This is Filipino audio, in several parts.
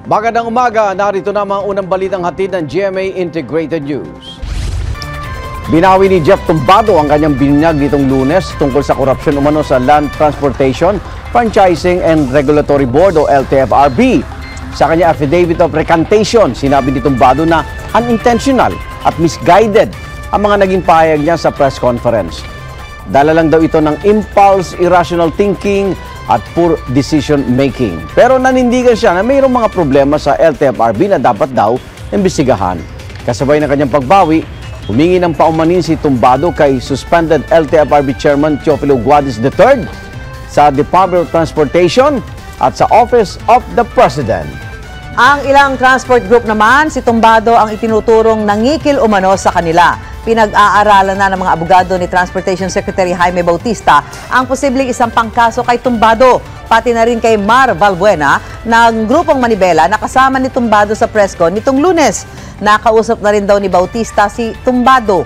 Magandang umaga, narito na mga unang balitang hatid ng GMA Integrated News. Binawi ni Jeff Tumbado ang kanyang binyag nitong Lunes tungkol sa korupsyon umano sa Land Transportation, Franchising and Regulatory Board o LTFRB. Sa kanya affidavit of recantation, sinabi ni Tumbado na unintentional at misguided ang mga naging pahayag niya sa press conference. Dala lang daw ito ng impulse, irrational thinking at poor decision making. Pero nanindigan siya na mayroong mga problema sa LTFRB na dapat daw imbestigahan. Kasabay ng kanyang pagbawi, humingi ng paumanin si Tumbado kay suspended LTFRB Chairman Teofilo Guadis III sa Department of Transportation at sa Office of the President. Ang ilang transport group naman, si Tumbado ang itinuturong nangikil umano sa kanila. Pinag-aaralan na ng mga abogado ni Transportation Secretary Jaime Bautista ang posibleng isang pangkaso kay Tumbado, pati na rin kay Mar Valbuena ng grupong Manibela na kasama ni Tumbado sa presscon nitong Lunes. Nakausap na rin daw ni Bautista si Tumbado.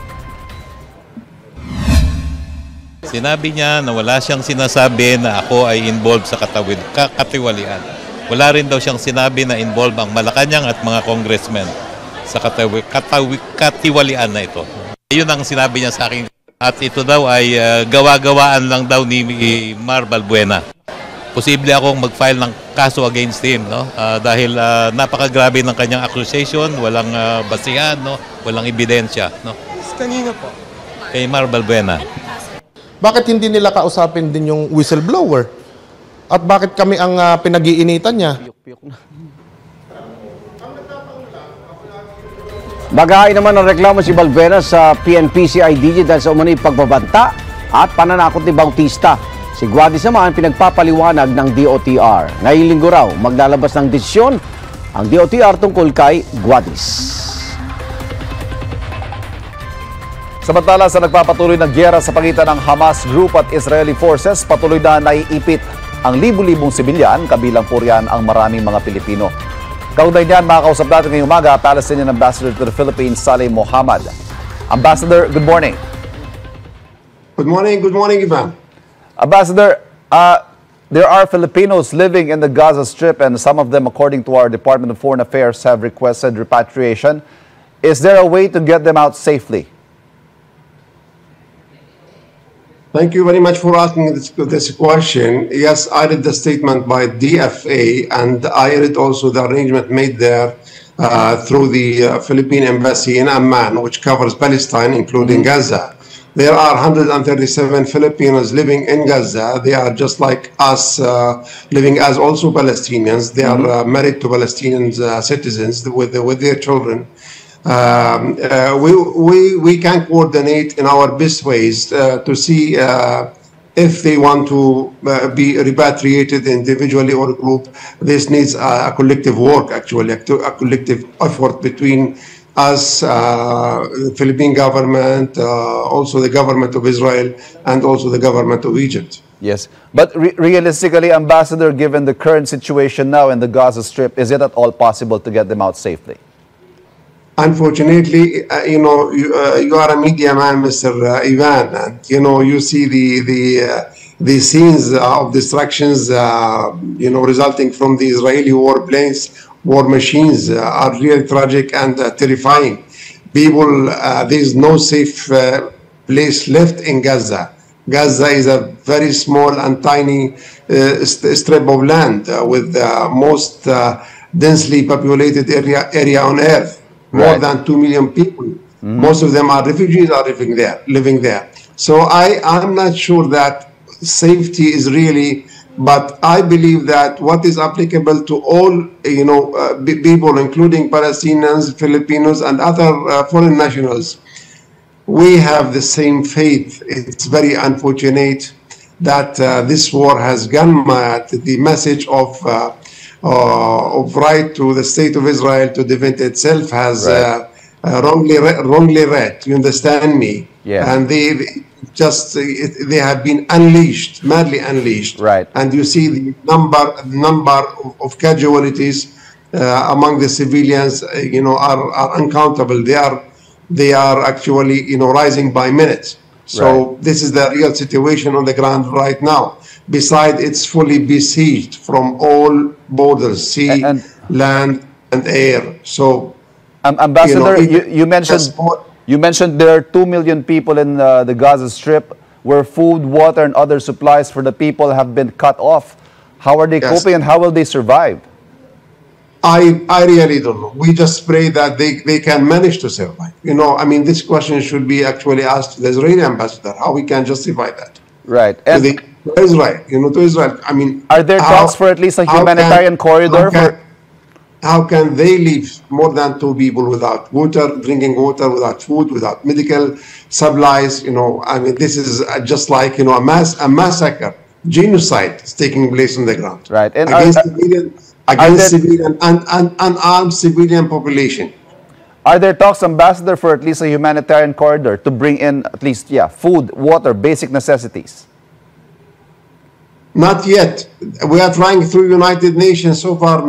Sinabi niya na wala siyang sinasabi na ako ay involved sa katiwalian. Wala rin daw siyang sinabi na involved ang Malacanang at mga congressmen sa katiwalian na ito. Yun ang sinabi niya sa akin. At ito daw ay gawa-gawaan lang daw ni Mar Valbuena. Posible akong mag-file ng kaso against him, no? Dahil napakagrabe ng kanyang accusation, walang basihan, no? Walang ebidensya. No? Kanina po? Kay Mar Valbuena. Bakit hindi nila kausapin din yung whistleblower? At bakit kami ang pinag-iinitan niya? Maghain naman ng reklamo si Valbuena sa PNP-CIDG dahil sa umano'y pagbabanta at pananakot ni Bautista. Si Guadis naman pinagpapaliwanag ng DOTR. Ngayong linggo raw, maglalabas ng desisyon ang DOTR tungkol kay Guadis. Samantala sa nagpapatuloy na giyera sa pagitan ng Hamas Group at Israeli forces, patuloy na naiipit ang libu-libong sibilyan, kabilang po riyan ang maraming mga Pilipino. Kaugnay niyan, makakausap natin ngayong umaga, Palestinian Ambassador to the Philippines, Saleh Mohammad. Ambassador, good morning. Good morning, Ivan. Ambassador, there are Filipinos living in the Gaza Strip and some of them, according to our Department of Foreign Affairs, have requested repatriation. Is there a way to get them out safely? Thank you very much for asking this question. Yes, I read the statement by DFA, and I read also the arrangement made there through the Philippine Embassy in Amman, which covers Palestine, including Gaza. There are 137 Filipinos living in Gaza. They are just like us, living as also Palestinians. They are married to Palestinian citizens with their children. We can coordinate in our best ways to see if they want to be repatriated individually or group. This needs a collective work, actually, a collective effort between us, the Philippine government, also the government of Israel, and also the government of Egypt. Yes, but realistically, Ambassador, given the current situation now in the Gaza Strip, is it at all possible to get them out safely? Unfortunately, you are a media man, Mr. Ivan, and you see the scenes of destructions, resulting from the Israeli warplanes, war machines are really tragic and terrifying. People, there is no safe place left in Gaza. Gaza is a very small and tiny strip of land with the most densely populated area on earth. More than 2 million people. Most of them are refugees, are living there. So I'm not sure that safety is really, but I believe that what is applicable to all, people, including Palestinians, Filipinos, and other foreign nationals, we have the same faith. It's very unfortunate that this war has gone mad. The message of right to the state of Israel to defend itself has wrongly read. You understand me? Yeah. And they have been unleashed, madly unleashed. Right. And you see the number of casualties among the civilians, are uncountable. They are actually, rising by minutes. So this is the real situation on the ground right now. Besides, it's fully besieged from all borders, sea, land, and air. So, Ambassador, it- you mentioned that's what- you mentioned there are 2 million people in the Gaza Strip where food, water, and other supplies for the people have been cut off. How are they Yes. coping and how will they survive? I really don't know. We just pray that they can manage to survive. I mean, this question should be actually asked to the Israeli ambassador, how we can justify that. Right. To, And to Israel, to Israel. I mean, are there talks for at least a how humanitarian corridor for? How can they leave more than 2 people without water, drinking water, without food, without medical supplies? I mean, this is just like a massacre, genocide is taking place on the ground. Right. And against civilian and unarmed civilian population. Are there talks, Ambassador, for at least a humanitarian corridor to bring in at least, food, water, basic necessities? Not yet. We are trying through United Nations. So far,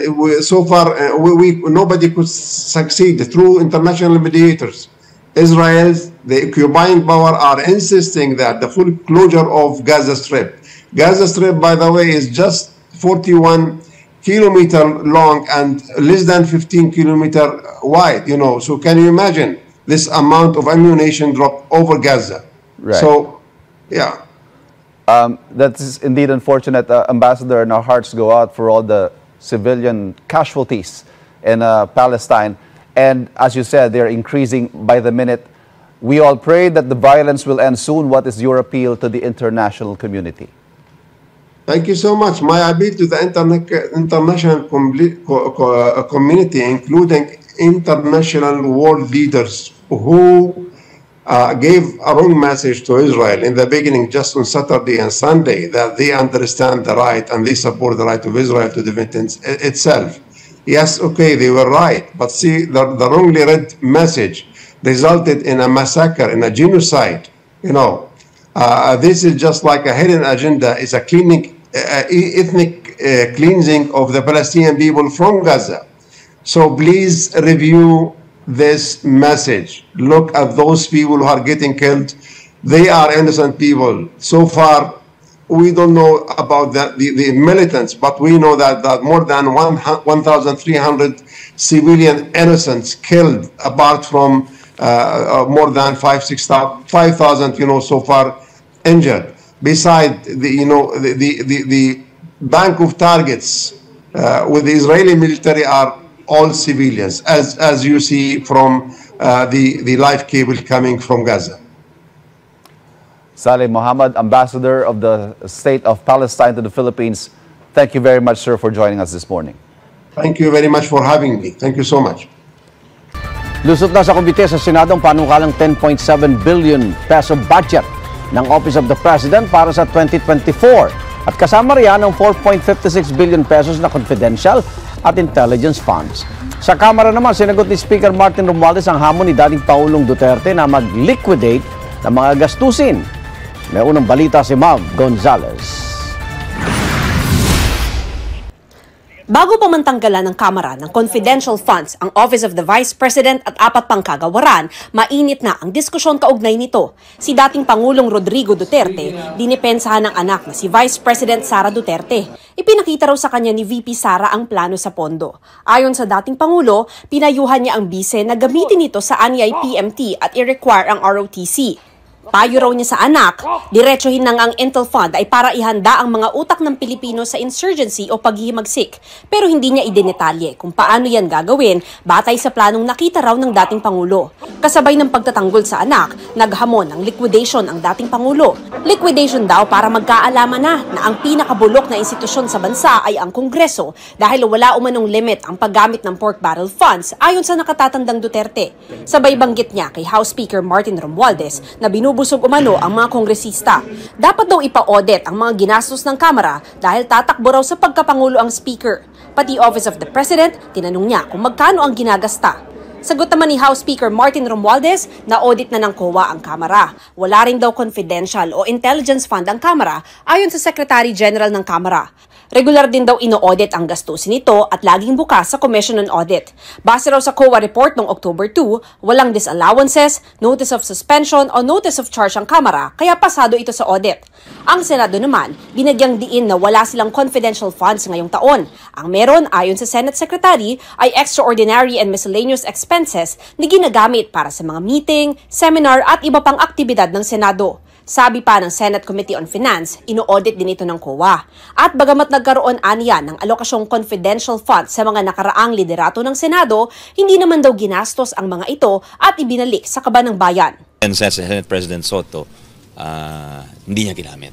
nobody could succeed through international mediators. Israel, the occupying power, are insisting that the full closure of Gaza Strip. Gaza Strip, by the way, is just 41 kilometer long and less than 15 kilometer wide. So can you imagine this amount of ammunition dropped over Gaza? Right. So, yeah. That is indeed unfortunate, Ambassador, and our hearts go out for all the civilian casualties in Palestine. And as you said, they're increasing by the minute. We all pray that the violence will end soon. What is your appeal to the international community? Thank you so much. My appeal to the international community, including international world leaders who gave a wrong message to Israel in the beginning, just on Saturday and Sunday, that they understand the right and they support the right of Israel to defend itself. Yes, okay, they were right, but see, the wrongly read message resulted in a massacre, in a genocide. This is just like a hidden agenda. It's a ethnic cleansing of the Palestinian people from Gaza. So please review this message. Look at those people who are getting killed. They are innocent people. So far, we don't know about the militants, but we know that more than 1,300 civilian innocents killed, apart from more than 5,000, so far injured. Besides, the bank of targets with the Israeli military are all civilians, as you see from the live cable coming from Gaza. Saleh Mohammed, Ambassador of the State of Palestine to the Philippines, thank you very much, sir, for joining us this morning. Thank you very much for having me. Thank you so much. Lusot na sa komite sa Senado ang panukalang 10.7 billion peso budget ng Office of the President para sa 2024. At kasama riyan ang 4.56 billion pesos na confidential at intelligence funds. Sa Kamara naman, sinagot ni Speaker Martin Romualdez ang hamon ni dating Pangulong Duterte na mag-liquidate ng mga gastusin. May unang balita si Mav Gonzalez. Bago pa man tanggalan ng Kamara ng confidential funds ang Office of the Vice President at 4 pang kagawaran, mainit na ang diskusyon kaugnay nito. Si dating Pangulong Rodrigo Duterte, dinipensahan ng anak na si Vice President Sara Duterte. Ipinakita raw sa kanya ni VP Sara ang plano sa pondo. Ayon sa dating Pangulo, pinayuhan niya ang bise na gamitin ito sa Anyay PMT at i-require ang ROTC. Payo raw niya sa anak, diretsuhin nang ang Intel Fund ay para ihanda ang mga utak ng Pilipino sa insurgency o paghihimagsik. Pero hindi niya idinetalye kung paano yan gagawin batay sa planong nakita raw ng dating Pangulo. Kasabay ng pagtatanggol sa anak, naghamon ng liquidation ang dating Pangulo. Liquidation daw para magkaalaman na ang pinakabulok na institusyon sa bansa ay ang Kongreso dahil wala umanong limit ang paggamit ng pork barrel funds ayon sa nakatatandang Duterte. Sabay banggit niya kay House Speaker Martin Romualdez na binubusog umano ang mga kongresista. Dapat daw ipa-audit ang mga ginastos ng Kamara dahil tatakbo raw sa pagkapangulo ang Speaker. Pati Office of the President, tinanong niya kung magkano ang ginagasta. Sagot naman ni House Speaker Martin Romualdez na audit na ng COA ang Kamara. Wala rin daw confidential o intelligence fund ang Kamara ayon sa Secretary General ng Kamara. Regular din daw ino-audit ang gastusin nito at laging bukas sa Commission on Audit. Base raw sa COA report noong October 2, walang disallowances, notice of suspension o notice of charge ang Kamara, kaya pasado ito sa audit. Ang Senado naman, binagyang diin na wala silang confidential funds ngayong taon. Ang meron, ayon sa Senate Secretary, ay extraordinary and miscellaneous expenses na ginagamit para sa mga meeting, seminar at iba pang aktibidad ng Senado. Sabi pa ng Senate Committee on Finance, ino-audit din ito ng COA. At bagamat nagkaroon aniya ng alokasyong confidential funds sa mga nakaraang liderato ng Senado, hindi naman daw ginastos ang mga ito at ibinalik sa kaban ng bayan. And sa Senate President Soto, hindi niya ginamit.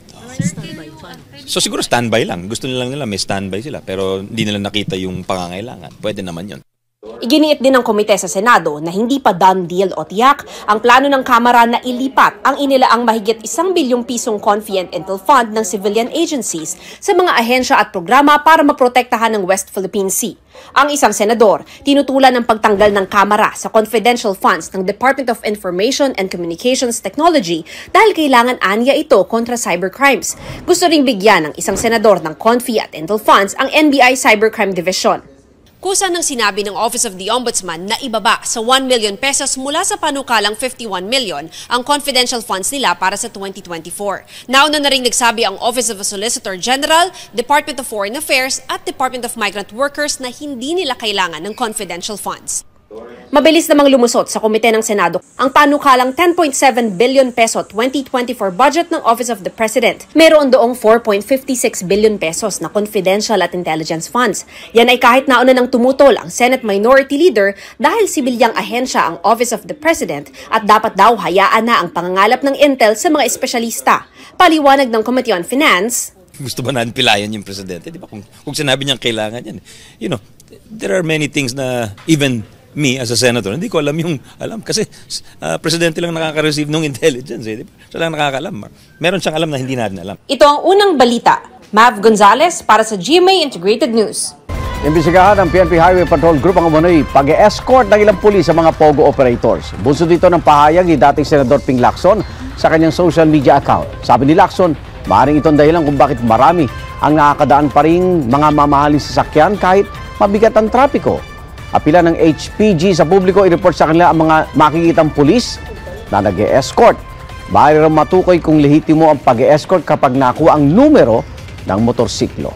So siguro standby lang. Gusto nila may standby sila pero hindi nila nakita yung pangangailangan. Pwede naman yun. Iginiit din ng komite sa Senado na hindi pa done deal o tiyak ang plano ng Kamara na ilipat ang inilaang mahigit 1 bilyong pisong Confi and Intel Fund ng civilian agencies sa mga ahensya at programa para maprotektahan ng West Philippine Sea. Ang isang senador, tinutulan ng pagtanggal ng Kamara sa confidential funds ng Department of Information and Communications Technology dahil kailangan aniya ito kontra cybercrimes. Gusto ring bigyan ng isang senador ng Confi at Intel Funds ang NBI Cybercrime Division. Kusa ng sinabi ng Office of the Ombudsman na ibaba sa 1 million pesos mula sa panukalang 51 million ang confidential funds nila para sa 2024. Nauna na rin nagsabi ang Office of the Solicitor General, Department of Foreign Affairs at Department of Migrant Workers na hindi nila kailangan ng confidential funds. Mabilis namang lumusot sa komite ng Senado ang panukalang 10.7 billion peso 2024 budget ng Office of the President. Meron doong 4.56 billion pesos na confidential at intelligence funds. Yan ay kahit nauna nang tumutol ang Senate Minority Leader dahil sibilyang ahensya ang Office of the President at dapat daw hayaan na ang pangangalap ng intel sa mga espesyalista. Paliwanag ng Committee on Finance, Gusto ba natin pilayan yung presidente? Di ba? Kung sinabi niyang kailangan yan. You know, there are many things na even me as a senator, hindi ko alam kasi presidente lang nakaka-receive ng intelligence. Di ba? Siya lang nakakaalam. Meron siyang alam na hindi natin alam. ito ang unang balita. Mav Gonzalez para sa GMA Integrated News. Imbisigahan ng PNP Highway Patrol Group ang umano'y pag-escort ng ilang pulis sa mga POGO operators. Bunso dito ng pahayag ni dating Senador Ping Lacson sa kanyang social media account. Sabi ni Lacson, maaaring itong dahilan kung bakit marami ang nakakadaan pa rin mga mamahaling sasakyan kahit mabigat ang trapiko. Apila ng HPG sa publiko i-report sa kanila ang mga makikitang pulis na nag-e-escort. Maaari rin matukoy kung lehitimo ang pag-e-escort kapag nakuha ang numero ng motorsiklo.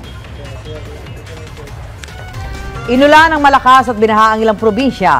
Inulan ng malakas at binaha ang ilang probinsya.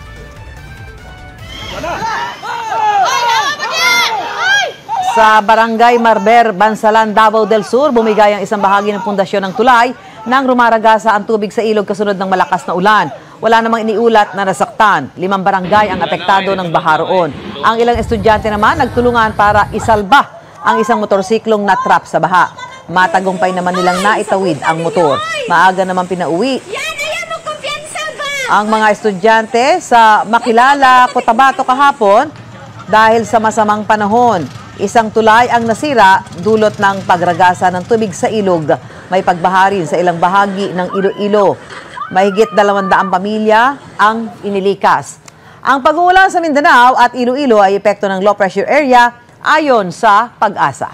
Sa Barangay Marber, Bansalan, Davao del Sur, bumigay ang isang bahagi ng pundasyon ng tulay nang rumaragasa ang tubig sa ilog kasunod ng malakas na ulan. Wala namang iniulat na nasaktan. 5 barangay ang apektado ng baha roon. Ang ilang estudyante naman nagtulungan para isalba ang isang motorsiklong natrap sa baha. Matagumpay naman nilang naitawid ang motor. Maaga naman pinauwi ang mga estudyante sa Makilala, Cotabato kahapon dahil sa masamang panahon. Isang tulay ang nasira dulot ng pagragasa ng tubig sa ilog. May pagbaha rin sa ilang bahagi ng Iloilo. Mahigit 200 pamilya ang inilikas. Ang pag-uulan sa Mindanao at Iloilo ay epekto ng low pressure area ayon sa Pag-asa.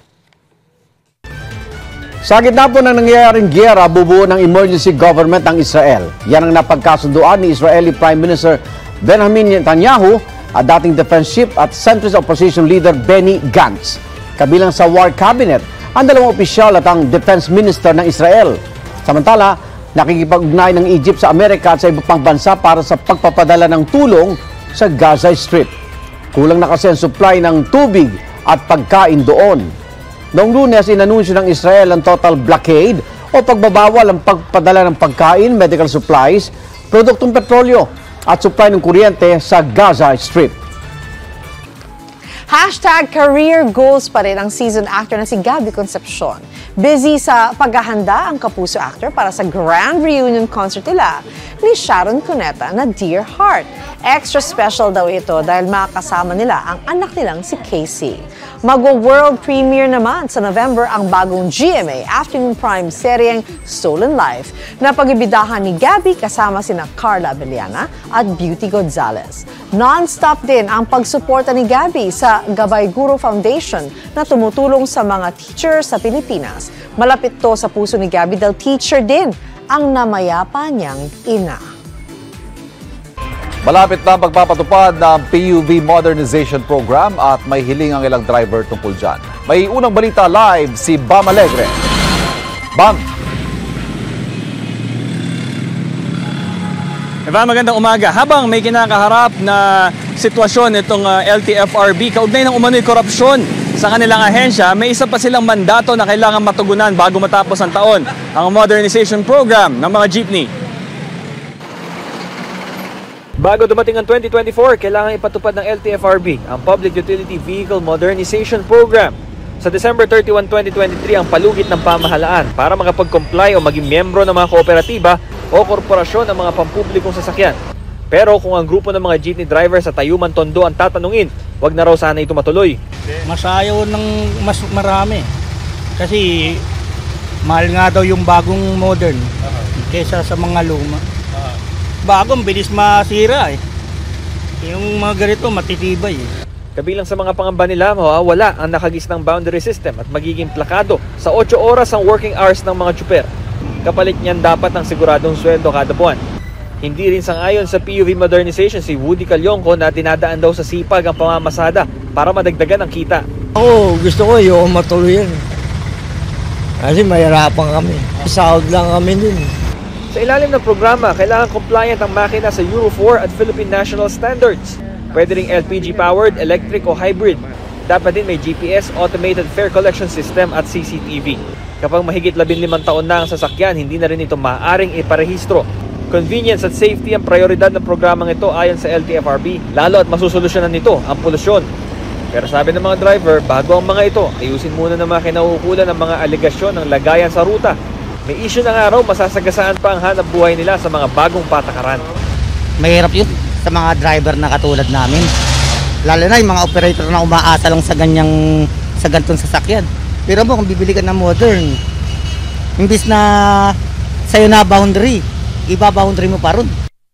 Sa gitna po ng nangyayaring giyera, bubuo ng emergency government ng Israel. Yan ang napagkasunduan ni Israeli Prime Minister Benjamin Netanyahu at dating defense chief at centrist opposition leader Benny Gantz. Kabilang sa war cabinet ang dalawang opisyal at ang defense minister ng Israel. Samantala, nakikipag-ugnay ng Egypt sa Amerika at sa iba pang bansa para sa pagpapadala ng tulong sa Gaza Strip. Kulang na kasi ang supply ng tubig at pagkain doon. Noong Lunes, inanunsyo ng Israel ang total blockade o pagbabawal ang pagpadala ng pagkain, medical supplies, produktong petrolyo at supply ng kuryente sa Gaza Strip. #career goals pa rin ang seasoned actor na si Gabby Concepcion. Busy sa paghahanda ang Kapuso actor para sa grand reunion concert nila ni Sharon Cuneta na Dear Heart. Extra special daw ito dahil makakasama nila ang anak nilang si Casey. Magwo-world premiere naman sa November ang bagong GMA Afternoon Prime seryeng Stolen Life na pag-ibidahan ni Gabby kasama sina Carla Abellana at Beauty Gonzalez. Non-stop din ang pagsuporta ni Gabby sa Gabay Guro Foundation na tumutulong sa mga teacher sa Pilipinas. Malapit to sa puso ni Gabby dahil teacher din ang namayapa niyang ina. Malapit na ang pagpapatupad ng PUV Modernization Program at may hiling ang ilang driver tungkol dyan. May unang balita live si Bam Alegre. Bam! Eva, magandang umaga. Habang may kinakaharap na sitwasyon itong LTFRB, kaugnay ng umano'y korupsyon sa kanilang ahensya, may isa pa silang mandato na kailangan matugunan bago matapos ang taon, ang modernization program ng mga jeepney. Bago dumating ang 2024, kailangan ipatupad ng LTFRB ang Public Utility Vehicle Modernization Program. Sa December 31, 2023 ang palugit ng pamahalaan para makapag-comply o maging miyembro ng mga kooperatiba o korporasyon ng mga pampublikong sasakyan. Pero kung ang grupo ng mga jeepney driver sa Tayuman, Tondo ang tatanungin, wag na raw sana ito matuloy. Masayaw ng mas marami kasi mahal nga daw yung bagong modern kaysa sa mga luma. Bagong bilis masira eh. Yung mga ganito matitibay eh. Kabilang sa mga pangamba nila, mawawala ang nakagisnang boundary system at magiging plakado sa 8 oras ang working hours ng mga tsuper. Kapalit niyan dapat ang siguradong sweldo kada buwan. Hindi rin sang-ayon sa PUV modernization si Woody Calyonco na dinadaan daw sa sipag ang pamamasada para madagdagan ang kita. Ako gusto ko yung matuloy yan. Kasi mahirapan kami. Sahod lang kami din. Sa ilalim ng programa, kailangan compliant ang makina sa Euro 4 at Philippine National Standards. Pwede ring LPG-powered, electric o hybrid. Dapat din may GPS, automated fare collection system at CCTV. Kapag mahigit 15 taon na ang sasakyan, hindi na rin ito maaaring iparehistro. Convenience at safety ang prioridad ng programang ito ayon sa LTFRB, lalo at masusolusyonan nito ang polusyon. Pero sabi ng mga driver, bago ang mga ito, ayusin muna ng mga kinauukulan ng mga aligasyon ng lagayan sa ruta. May issue na nga raw, masasagasaan pa ang hanap buhay nila sa mga bagong patakaran. Mahirap yun sa mga driver na katulad namin. Lalo na yung mga operator na umaasa lang sa ganitong sasakyan. Pero mo kung bibili ka ng modern, imbis na sa'yo na boundary, iba boundary mo pa ron.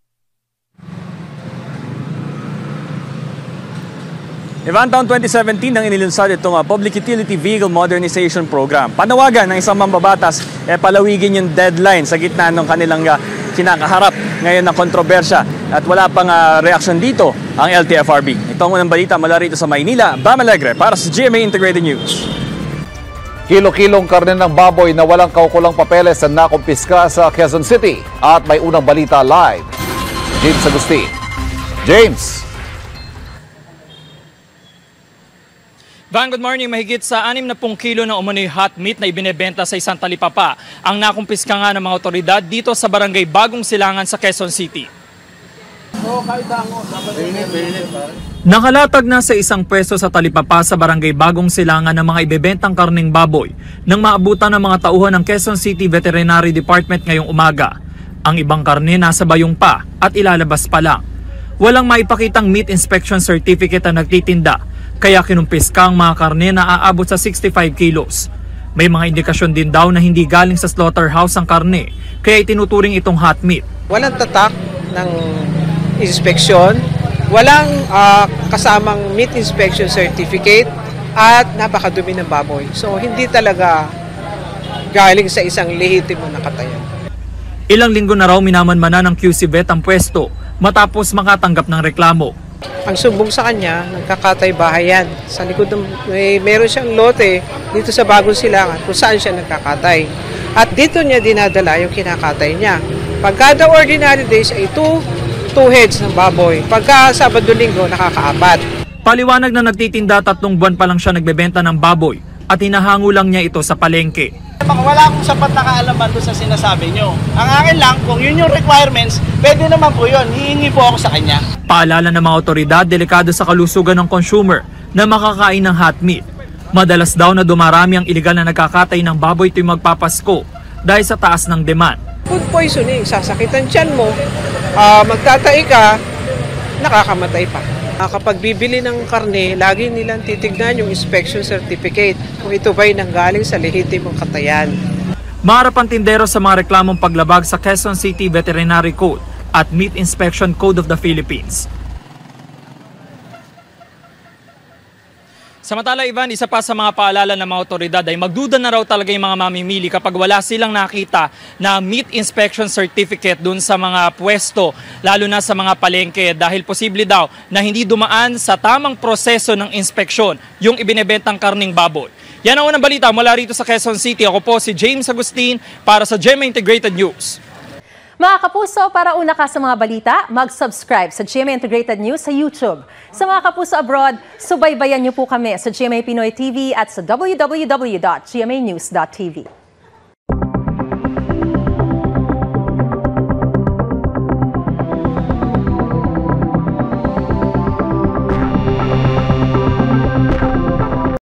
Ivan, taon 2017 nang inilunsad itong Public Utility Vehicle Modernization Program. Panawagan ng isang mambabatas palawigin yung deadline sa gitna ng kanilang kinakaharap ngayon na kontrobersya at wala pang reaksyon dito ang LTFRB. Ito ang unang balita mula rito sa Maynila. Bam Alegre para sa GMA Integrated News. Kilo-kilong karne ng baboy na walang kaukulang papeles ang nakumpiska sa Quezon City. At may unang balita live. James Agustin. James! Van, good morning. Mahigit sa 60 kilo ng umano'y hot meat na ibinebenta sa isang talipapa ang nakumpiska nga ng mga otoridad dito sa barangay Bagong Silangan sa Quezon City. Nakalatag na sa ₱1 sa talipapa sa barangay Bagong Silangan ng mga ibebentang karneng baboy nang maabutan ng mga tauhan ng Quezon City Veterinary Department ngayong umaga. Ang ibang karne nasa bayong pa at ilalabas pa lang. Walang maipakitang meat inspection certificate ang nagtitinda, kaya kinumpiska ang mga karne na aabot sa 65 kilos. May mga indikasyon din daw na hindi galing sa slaughterhouse ang karne, kaya itinuturing itong hot meat. Walang tatak ng inspeksyon, walang kasamang meat inspection certificate, at napakadumi ng baboy. So hindi talaga galing sa isang lehitimo na katayan. Ilang linggo na raw minamanmanan ng QCVET ang pwesto matapos makatanggap ng reklamo. Ang sumbong sa kanya, nagkakatay bahayan. Sa likod meron siyang lote dito sa Bagong Silangan kung saan siya nagkakatay. At dito niya dinadala yung kinakatay niya. Pagka ordinary days ay two heads ng baboy. Pagka Sabado-Linggo, nakakaapat. Paliwanag na nagtitinda 3 buwan pa lang siya nagbebenta ng baboy at hinahango lang niya ito sa palengke. Wala akong sapat na kaalaman doon sa sinasabi nyo. Ang akin lang, kung yun yung requirements, pwede naman po yun. Hihingi po ako sa kanya. Paalala ng mga otoridad, delikado sa kalusugan ng consumer na makakain ng hot meat. Madalas daw na dumarami ang iligal na nagkakatay ng baboy tuwing magpapasko dahil sa taas ng demand. Food poisoning, sasakitan tiyan mo, magtatay ka, nakakamatay pa. Kapag bibili ng karne, lagi nilang titignan yung inspection certificate kung ito ba'y nanggaling sa lehitimong katayan. Maharap ang tindero sa mga reklamong paglabag sa Quezon City Veterinary Code at Meat Inspection Code of the Philippines. Samantala, Ivan, isa pa sa mga paalala ng mga otoridad ay magduda na raw talaga yung mga mamimili kapag wala silang nakita na meat inspection certificate dun sa mga pwesto, lalo na sa mga palengke, dahil posible daw na hindi dumaan sa tamang proseso ng inspeksyon yung ibinebentang karning baboy. Yan ang unang balita mula rito sa Quezon City. Ako po si James Agustin para sa GMA Integrated News. Mga kapuso, para una ka sa mga balita, mag-subscribe sa GMA Integrated News sa YouTube. Sa mga kapuso abroad, subaybayan niyo po kami sa GMA Pinoy TV at sa www.gmanews.tv.